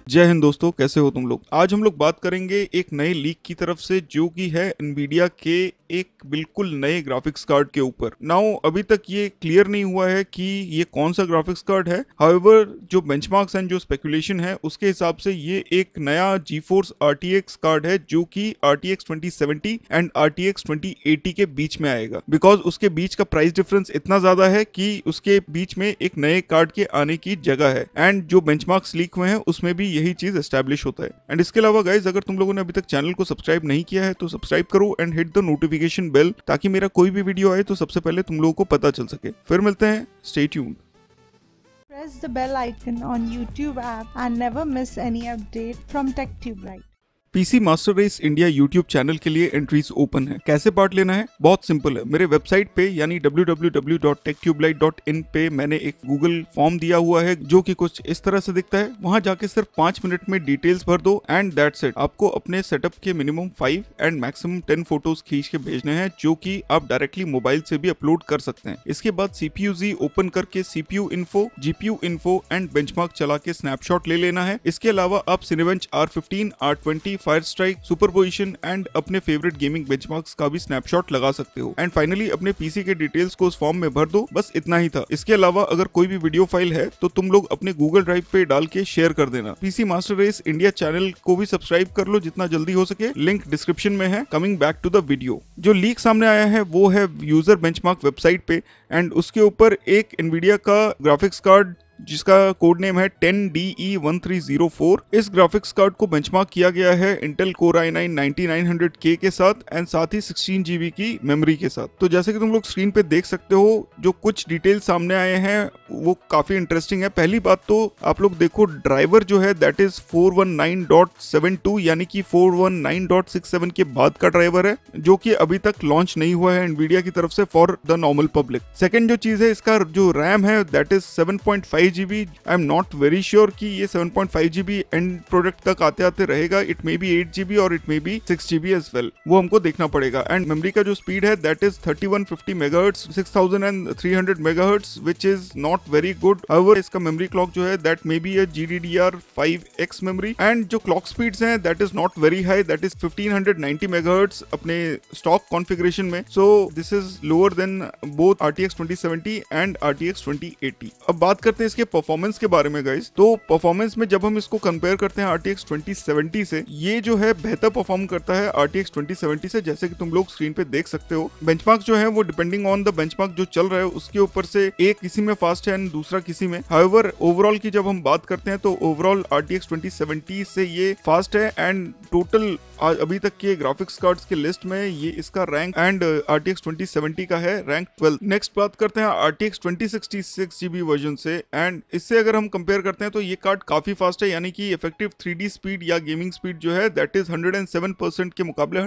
जय हिंद दोस्तों, कैसे हो तुम लोग। आज हम लोग बात करेंगे एक नए लीक की तरफ से जो कि है एनवीडिया के एक बिल्कुल नए ग्राफिक्स कार्ड के ऊपर। नाउ अभी तक ये क्लियर नहीं हुआ है कि ये कौन सा ग्राफिक्स कार्ड है। हाउएवर जो बेंचमार्क्स एंड जो स्पेकुलेशन है उसके हिसाब से ये एक नया GeForce RTX कार्ड है जो कि RTX 2070 एंड RTX 2080 के बीच में आएगा। बिकॉज उसके बीच का प्राइस डिफरेंस इतना ज्यादा है कि उसके बीच में एक नए कार्ड के आने की जगह है एंड जो बेंचमार्क्स लीक हुए हैं उसमें भी यही चीज एस्टैब्लिश होता है। एंड इसके अलावा गाइज, अगर तुम लोगों ने अभी तक चैनल को सब्सक्राइब नहीं किया है तो सब्सक्राइब करो and hit the notification bell ताकि मेरा कोई भी वीडियो आए तो सबसे पहले तुम लोगों को पता चल सके। फिर मिलते हैं, stay tuned. Press the bell icon on YouTube app and never miss any update from TechTube Lite. PC master race India YouTube channel के लिए एंट्रीज ओपन है। कैसे पार्ट लेना है? बहुत सिंपल है। मेरे वेबसाइट पे यानी www.techtubelite.in पे मैंने एक गूगल फॉर्म दिया हुआ है जो कि कुछ इस तरह से दिखता है। वहां जाके सिर्फ 5 मिनट में डिटेल्स भर दो एंड दैट्स इट। आपको अपने सेटअप के मिनिमम 5 एंड मैक्सिमम 10 फोटोज खींच के भेजने हैं जो कि आप डायरेक्टली मोबाइल से भी अपलोड कर सकते हैं। इसके बाद CPU-Z ओपन करके CPU info, GPU info and benchmark चला के स्नैपशॉट ले लेना है। इसके अलावा आप Cinebench R15, R20, fire strike, superposition and अपने फेवरेट गेमिंग बेंचमार्क्स का भी स्नैपशॉट लगा सकते हो। एंड फाइनली अपने पीसी के डिटेल्स को उस फॉर्म में भर दो। बस इतना ही था। इसके अलावा अगर कोई भी वीडियो फाइल है तो तुम लोग अपने गूगल ड्राइव पे डाल के शेयर कर देना। PC master race India channel को भी सब्सक्राइब कर लो जितना जल्दी हो सके, लिंक डिस्क्रिप्शन में है। Coming back to the video, जो लीक सामने आया है वो है यूजर बेंचमार्क वेबसाइट पे एंड उसके ऊपर एक एनवीडिया का ग्राफिक्स कार्ड जिसका कोड नेम है 10DE1304। इस ग्राफिक्स कार्ड को बेंचमार्क किया गया है इंटेल Core i9 9900K के साथ एंड साथ ही 16 GB की मेमोरी के साथ। तो जैसे कि तुम लोग स्क्रीन पे देख सकते हो, जो कुछ डिटेल सामने आए हैं वो काफी इंटरेस्टिंग है। पहली बात तो आप लोग देखो, ड्राइवर जो है दैट इज 419.72 यानी कि 419.67 के बाद का ड्राइवर है जो कि अभी तक लॉन्च नहीं हुआ है एनवीडिया की तरफ से for the normal public. Second जो चीज है, इसका जो रैम है that is 7.5 GB। I am not very sure कि ये 7.5 GB एंड प्रोडक्ट तक आते आते रहेगा। इट मे बी 8 GB और it may be 6 GB as well, वो हमको देखना पड़ेगा। एंड मेमोरी का जो स्पीड है that is 3150 MHz, 6300 MHz which is not very good. However इसका मेमोरी क्लॉक जो है that may be a GDDR5X memory and जो क्लॉक स्पीड्स हैं that is not very high, that is 1590 MHz अपने stock configuration में। So this is lower than both RTX 2070 and RTX 2080। अब बात करते हैं इसके परफॉर्मेंस के बारे में गाइस। तो परफॉर्मेंस में जब हम इसको कंपेयर करते हैं RTX 2070 से, ये जो है बेहतर परफॉर्म करता है RTX 2070 से, जैसे कि तुम लोग स्क्रीन पे देख सकते हो। बेंचमार्क जो है वो डिपेंडिंग ऑन द बेंचमार्क जो चल रहा है उसके ऊपर से एक किसी में फास्ट है एंड दूसरा किसी में। हाउएवर ओवरऑल की जब हम बात करते हैं तो ओवरऑल RTX 2070 से ये फास्ट है एंड टोटल अभी तक के ग्राफिक्स कार्ड्स के लिस्ट में ये इसका रैंक एंड RTX 2070 का है रैंक 12। नेक्स्ट बात करते हैं RTX 2066 GB वर्जन से एंड इससे अगर हम कंपेयर करते हैं तो ये कार्ड काफी फास्ट है, यानी कि इफेक्टिव 3D स्पीड या गेमिंग स्पीड जो है दैट इज 107% के मुकाबले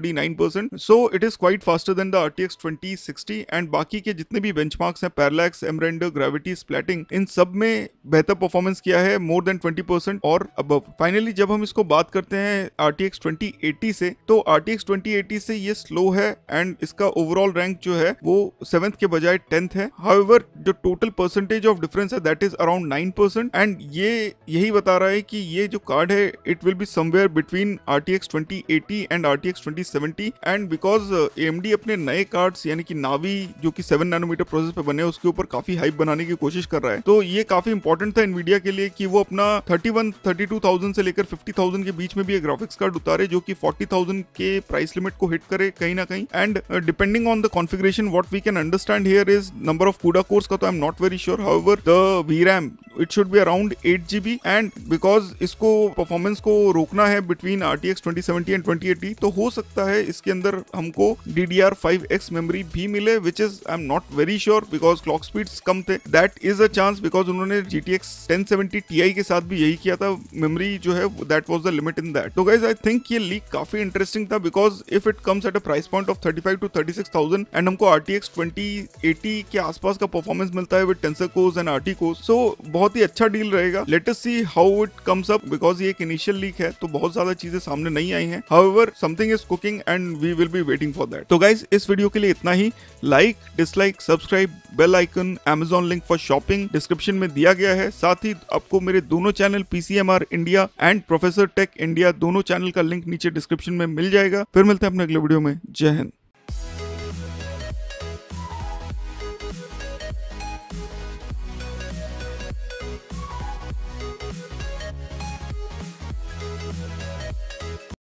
139%। So it is quite faster than the RTX 2060 and बाकी के जितने भी बेंचमार्क्स हैं, पैरालैक्स, एमरेंडर, ग्रेविटी, स्प्लैटिंग, इन सब में बेहतर परफॉर्मेंस किया है, मोर देन 20% और अबव। फाइनली जब हम इसको बात करते हैं RTX 2080 से, तो RTX 2080 से ये स्लो है एंड इसका ओवरऑल रैंक जो है वो 7th के बजाय 10th है। हाउएवर जो टोटल परसेंटेज ऑफ डिफरेंस है दैट इज अराउंड 9% एंड ये यही बता रहा है कि ये जो कार्ड है it will be somewhere between RTX 2080 and RTX 2070 and because AMD अपने नए कार्ड्स यानी कि नावी जो कि 7 नैनोमीटर प्रोसेस पे बने उसके ऊपर काफी हाइप बनाने की कोशिश कर रहा है। तो ये काफी इंपॉर्टेंट था एनवीडिया के लिए कि वो अपना 32,000 से लेकर 50,000 के बीच में भी एक ग्राफिक्स कार्ड उतारे जो कि 40,000 के प्राइस लिमिट को हिट करे कहीं ना कहीं। And depending on the configuration what we can understand here is number of CUDA cores का तो I am not very sure. However the VRAM it should be around 8 GB and because इसको performance को रोकना है between RTX 2070 and 2080 तो हो सकता है इसके अंदर हमको DDR5X मेमोरी भी मिले which is I am not very sure because clock speeds कम थे। That is a chance because उन्होंने GTX 1070 Ti के साथ भी यही किया था, मेमोरी जो है that was the limit in that। तो guys I think ये लीक काफी इंटरेस्टिंग था because if it comes at a price point of 35 to 36,000 and हमको RTX 2080 के आसपास का परफॉर्मेंस मिलता है with tensor cores and RT cores, so बहुत बहुत ही अच्छा डील रहेगा। Let us see how it comes up, because ये एक इनिशियल लीक है तो बहुत ज्यादा चीजें सामने नहीं आई हैं। However something is cooking and we will be waiting for that. तो गाइस इस वीडियो के लिए इतना ही। Like, dislike, subscribe, bell icon, Amazon link for shopping description में दिया गया है। साथ ही आपको मेरे दोनों channel PCMR India and professor tech India दोनों चैनल का लिंक नीचे डिस्क्रिप्शन में मिल जाएगा। फिर मिलते हैं अपने अगले वीडियो में। जय हिंद।